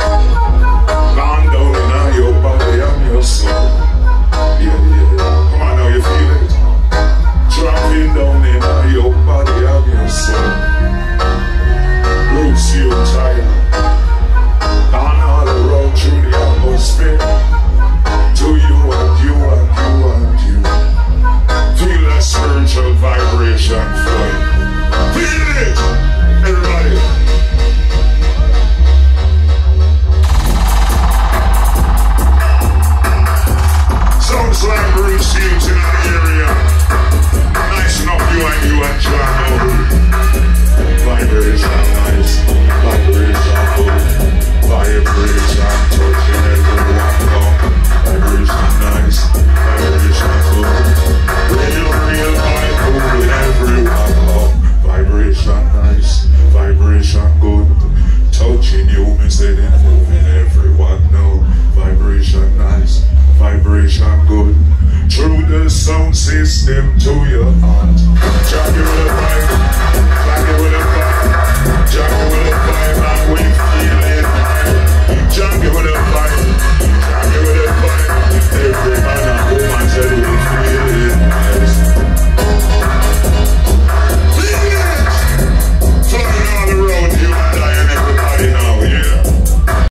Gone down in your body and your soul. Yeah, yeah. Come on now, you feel it. Dropping down in your body and your soul. Roots you tired. Gone all around through the atmosphere. To you and you and you and you. Feel that spiritual vibration flowing. Feel it, everybody. Sounds like Bruce Hughes in our area. Nice enough, you and John. Vibration nice, vibration good, vibration touching everyone down. Vibration nice, vibration good, real vibe moving everyone up. Vibration nice, vibration good, touching you, me said it moving everyone now. Vibration nice, vibration good, through the sound system to your heart.